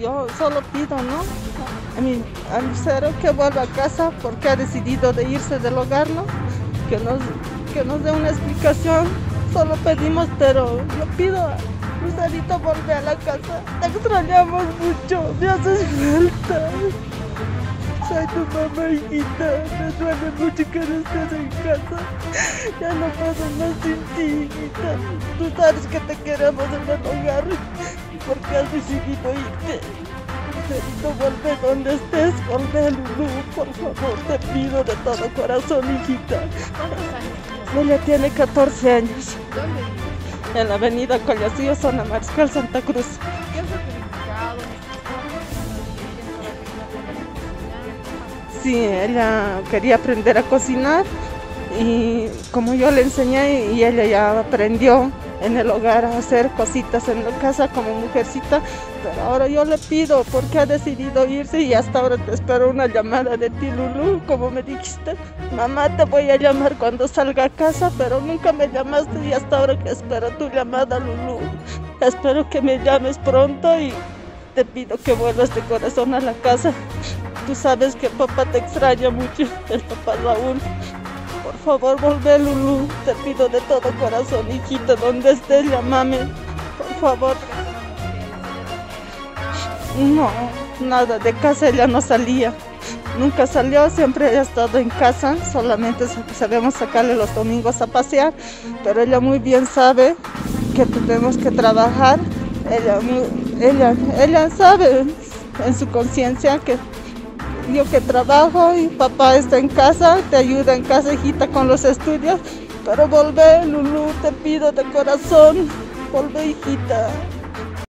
Yo solo pido, ¿no? A mi cero que vuelva a casa porque ha decidido de irse del hogar, ¿no? Que nos dé una explicación. Solo pedimos, pero yo pido a Lucerito volver a la casa. Te extrañamos mucho, me haces falta. Soy tu mamá, hijita. Me duele mucho que no estés en casa. Ya no puedo más sin ti, hijita. Tú sabes que te queremos en el hogar. Porque has decidido irte. Lucerito, vuelve donde estés, vuelve, Lulú, por favor, te pido de todo corazón, hijita. ¿Cuántos años? Ella tiene 14 años, ¿Dónde vive? en la avenida Collacillo, zona Mariscal, Santa Cruz. ¿Qué es lo que le indicado? Sí, ella quería aprender a cocinar y como yo le enseñé y ella ya aprendió en el hogar a hacer cositas en la casa como mujercita, pero ahora yo le pido porque ha decidido irse y hasta ahora te espero una llamada de ti, Lulú, como me dijiste, mamá te voy a llamar cuando salga a casa, pero nunca me llamaste y hasta ahora que espero tu llamada, Lulú. Espero que me llames pronto y te pido que vuelvas de corazón a la casa. Tú sabes que papá te extraña mucho, el papá Raúl. Por favor, volvé, Lulú. Te pido de todo corazón, hijita, donde estés, llámame. Por favor. No, nada, de casa ella no salía. Nunca salió, siempre ha estado en casa. Solamente sabemos sacarle los domingos a pasear. Pero ella muy bien sabe que tenemos que trabajar. Ella sabe en su conciencia que yo que trabajo y papá está en casa, te ayuda en casa, hijita, con los estudios, pero volvé, Lulú, te pido de corazón, volvé, hijita.